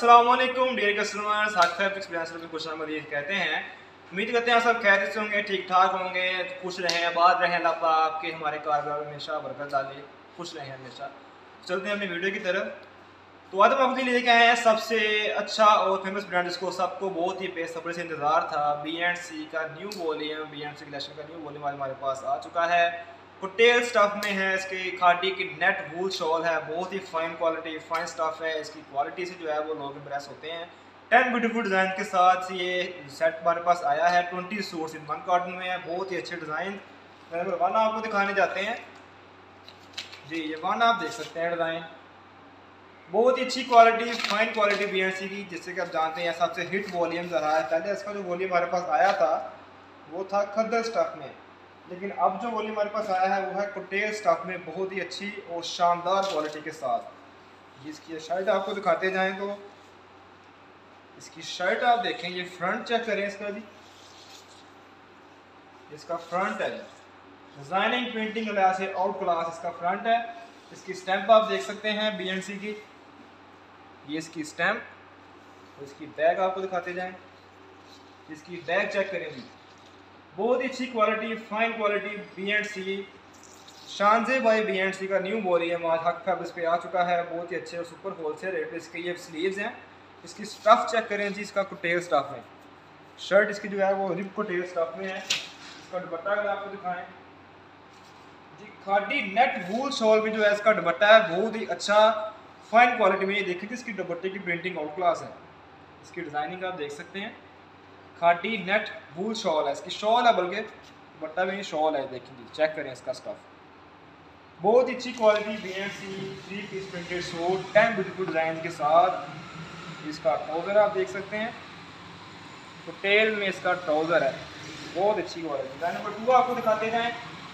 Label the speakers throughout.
Speaker 1: अस्सलाम वालेकुम dear customers, Haq fabrics branch में खुशामदीद कहते हैं। उम्मीद करते हैं सब खैरियत से होंगे, ठीक ठाक होंगे, खुश रहें, आबाद रहें। अल्लाह पाक आपके हमारे कारोबार में हमेशा बरकत डाले, खुश रहें हमेशा। चलते हैं अपनी वीडियो की तरफ। तो आज हम आपके लिए लेके आए हैं सबसे अच्छा और फेमस ब्रांड जिसको सबको बहुत ही बेसब्री से इंतजार था, B&C का न्यू वॉल्यूम, B&C कलेक्शन का न्यू वॉल्यूम आज हमारे पास आ चुका है। कुटेल स्टफ में है, इसके खादी की नेट वूल शॉल है, बहुत ही फाइन क्वालिटी फाइन स्टफ है। इसकी क्वालिटी से जो है वो लोग इम्प्रेस होते हैं। 10 ब्यूटीफुल डिज़ाइन के साथ ये सेट हमारे पास आया है। 20 सूट्स इन 1 कार्टन में है, बहुत ही अच्छे डिज़ाइन। नंबर 1 आपको दिखाने जाते हैं जी। ये 1 आप देख सकते हैं डिज़ाइन, बहुत ही अच्छी क्वालिटी फाइन क्वालिटी B&C की, जिससे कि आप जानते हैं सबसे हिट वॉल्यूम रहा है। पहले इसका जो वॉल्यूम हमारे पास आया था वो था खद्दर स्टफ में, लेकिन अब जो वॉल्यूम हमारे पास आया है वो है कुटेल स्टफ में, बहुत ही अच्छी और शानदार क्वालिटी के साथ। जिसकी शर्ट आपको दिखाते जाएं तो इसकी शर्ट आप देखें, ये फ्रंट चेक करें इसका भी, इसका फ्रंट है डिज़ाइनिंग प्रिंटिंग लिहाज से आउट क्लास इसका फ्रंट है। इसकी स्टैंप आप देख सकते हैं B&C की, ये इसकी स्टैम्प। तो इसकी बैग आपको दिखाते जाएं, इसकी बैग चेक करेंगे, बहुत ही अच्छी quality fine quality B&C Shanzay by B&C का न्यू वॉल्यूम आज हक फैब्रिक्स पे आ चुका है। बहुत ही अच्छे और सुपर होलसेल रेट पे इसके ये स्लीव्स हैं। इसकी स्टफ चेक करें जी, इसका कुटेल स्टफ है। शर्ट इसकी जो है वो रिप कुटेल स्टफ में है। इसका दुपट्टा अगर आपको दिखाएं जी, खादी नेट वूल शॉल में जो है इसका दुपट्टा है, बहुत ही अच्छा फाइन क्वालिटी में। ये देखें कि इसकी दुपट्टे की प्रिंटिंग आउट क्लास है। इसकी डिज़ाइनिंग आप देख सकते हैं, खादी नेट वूल शॉल है, इसकी शॉल है, बल्कि दुपट्टा भी नहीं शॉल है। देखिए चेक करें इसका स्टफ, बहुत ही अच्छी quality B&C 3 piece printed suit 10 beautiful design के साथ। इसका ट्राउज़र आप देख सकते हैं, तो टेल में इसका ट्राउज़र है, बहुत अच्छी क्वालिटी। डिज़ाइन नंबर 2 आपको दिखाते जाएं,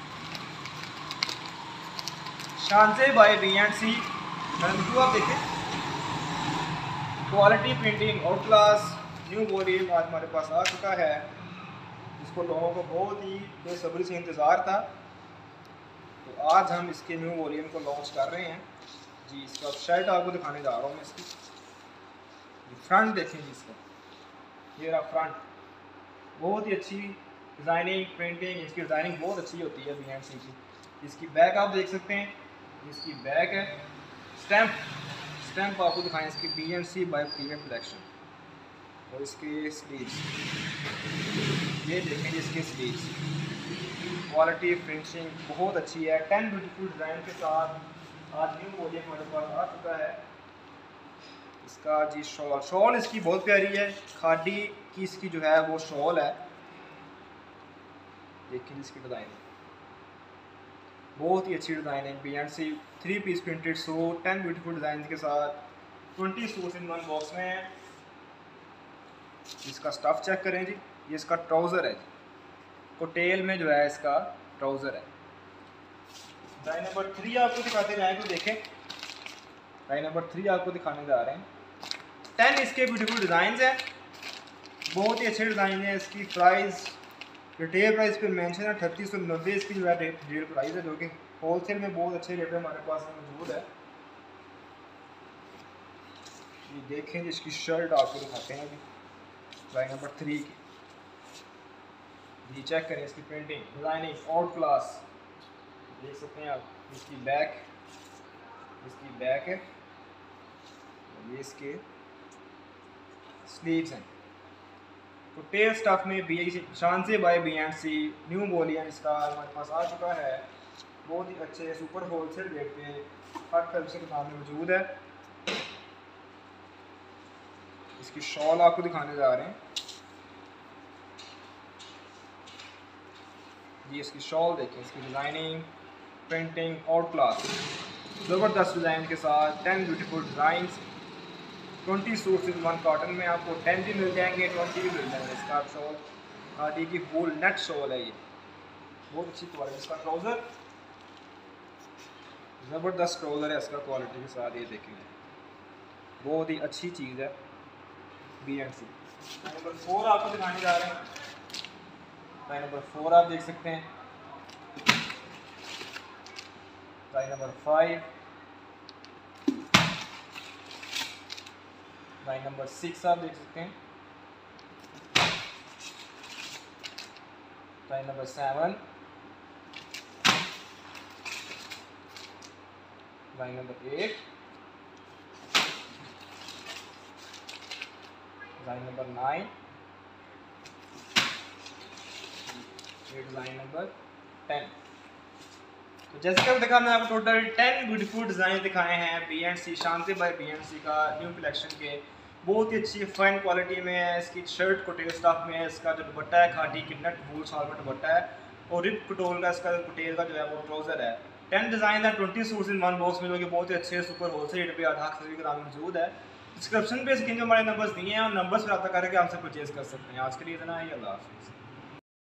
Speaker 1: शानजे बाय B&C नंबर 2 आप देखें, quality printing out class new volume आज हमारे पास आ चुका है, जिसको लोगों को बहुत ही बेसब्री से इंतज़ार था। तो आज हम इसके न्यू वॉल्यूम को लॉन्च कर रहे हैं जी। इसका शर्ट आपको दिखाने जा रहा हूँ मैं इसकी, फ्रंट देखें जी इसका, ये रहा फ्रंट, बहुत ही अच्छी डिज़ाइनिंग प्रिंटिंग, इसकी डिज़ाइनिंग बहुत अच्छी होती है B&C की। इसकी बैक आप देख सकते हैं, इसकी बैक है, स्टैम्प आपको दिखाएं इसकी B&C बाय प्रीमियम कलेक्शन। और इसके स्लीव्स ये देखें, इसके स्लीव्स क्वालिटी फिनिशिंग बहुत अच्छी है। 10 ब्यूटीफुल डिज़ाइन के साथ आज न्यू वॉल्यूम हमारे पास आ चुका है। इसका जी शॉल इसकी बहुत प्यारी है, खादी की इसकी जो है वो शॉल है। देखिए इसकी डिज़ाइन बहुत ही अच्छी डिज़ाइन है। B&C 3 piece printed suit 10 beautiful design के साथ 20 सूट्स इन 1 बॉक्स में है। इसका स्टफ चेक करें जी, ये इसका ट्राउज़र है, कोटेल में जो है इसका ट्राउज़र है। डिज़ाइन नंबर 3 आपको दिखाते जाएँ तो देखें, डिज़ाइन नंबर 3 आपको दिखाने जा रहे हैं। 10 इसके ब्यूटीफुल डिज़ाइन हैं, बहुत ही अच्छे डिज़ाइन है। इसकी प्राइस रिटेल प्राइस पे मेंशन है 3890 इसकी जो है रिटेल प्राइस है, जो कि होलसेल में बहुत अच्छे रेट में हमारे पास मौजूद है। ये देखें जी, इसकी शर्ट आपको दिखाते हैं अभी डिज़ाइन नंबर 3 की, ये चेक करें इसकी प्रिंटिंग डिज़ाइनिंग आउट क्लास देख सकते हैं आप। इसकी बैक है, ये इसके स्लीव्स हैं। तो टेल स्टफ में शानजे बाय B&C न्यू वॉल्यूम इसका हमारे पास आ चुका है, बहुत ही अच्छे सुपर होलसेल रेट पे हर फैब्रिक के दुकान में मौजूद है। इसकी शॉल आपको दिखाने जा रहे हैं, ये इसकी शॉल देखें, इसकी डिज़ाइनिंग प्रिंटिंग आउट क्लास ज़बरदस्त डिज़ाइन के साथ 10 beautiful designs 20 suits in 1 cotton में आपको 10 भी मिल जाएंगे, 20 भी मिल जाएंगे। इसका शॉल खादी की वूल नेट शॉल है, ये बहुत अच्छी क्वालिटी। इसका ट्राउज़र ज़बरदस्त ट्राउज़र है इसका क्वालिटी के साथ, ये देखेंगे बहुत ही अच्छी चीज़ है B&C। नंबर 4 आपको दिखाने जा रहे हैं, लाइन नंबर 4 आप देख सकते हैं, लाइन नंबर 5, लाइन नंबर 6 आप देख सकते हैं, line number 7, line number 8, line number 9, line number 10। तो जैसे कि देखा मैंने आपको टोटल 10 ब्यूटीफुल डिज़ाइन दिखाए हैं B and C, Shanti by B and C का न्यू कलेक्शन के। बहुत ही अच्छी फाइन क्वालिटी में है, इसकी शर्ट कुटेल स्टफ में है, इसका जो दुपट्टा है खाटी किन्नट वूल शाल में दुपट्टा है, और रिप कटोल का इसका कुटेल का जो है वो ट्राउज़र है। 10 डिज़ाइन है, 20 सूट्स इन वन बॉक्स में, जो कि बहुत ही अच्छे सुपर होलसेल रेट पे आधा खरीद के नाम मौजूद है। डिस्क्रिप्शन पे स्क्रीन पे हमारे नंबर्स दिए हैं, और नंबर्स पर रब्ता करके हमसे परचेज कर सकते हैं। आज के लिए इतना ही, अल्लाह हाफिज़।